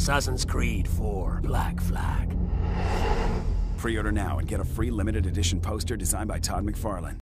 Assassin's Creed 4 Black Flag. Pre-order now and get a free limited edition poster designed by Todd McFarlane.